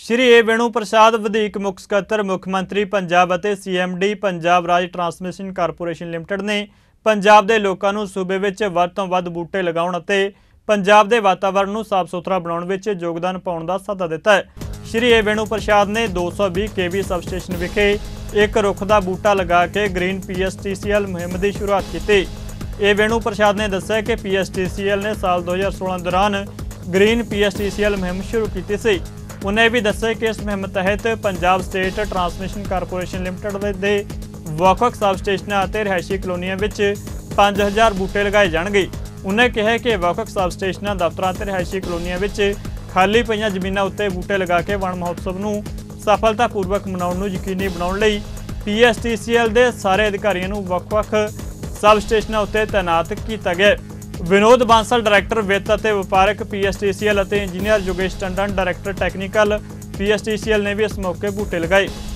श्री ए वेणु प्रसाद वधीक मुख ਸਕੱਤਰ मुख मंत्री पंजाब ਅਤੇ CMD Punjab Raj transmission corporation limited ने पंजाब के लोगों को सूबे में ਵੱਧ ਤੋਂ ਵੱਧ बूटे लगाउण ਅਤੇ पंजाब के वातावरण ਨੂੰ साफ सुथरा बनाउण ਵਿੱਚ योगदान पाउण ਦਾ सੱਦਾ ਦਿੱਤਾ है। श्री ए वेणु प्रसाद ने 220 kV सब स्टेशन विखे एक रुख का बूटा लगा के ग्रीन PSTCL मुहिम की शुरुआत की। ए वेणु प्रसाद ने दस्सिया कि PSTCL ने साल 2016 दौरान ग्रीन PSTCL मुहिम शुरू की सी। उन्हें भी दस्सिया कि इस मुहिम तहत Punjab state transmission corporation limited के ਵੱਖ-ਵੱਖ सब स्टेशनों और रिहायशी कलोनियों में 5000 बूटे लगाए जाएंगे। उन्हें कहा कि ਵੱਖ-ਵੱਖ सब स्टेशनों दफ्तरों और रिहायशी कलोनियों में खाली पईयां जमीनों उत्ते बूटे लगा के वन महोत्सव नूं सफलतापूर्वक मनाउण नूं यकीनी बनाउण लई PSTCL के सारे अधिकारियों नूं ਵੱਖ-ਵੱਖ सब स्टेशनों उत्ते तैनात किया गया। विनोद बांसल डायरैक्टर वित्त और व्यापारक PSTCL और engineer Yogesh Tandon director technical PSTCL ने भी इस मौके बूटे लगाए।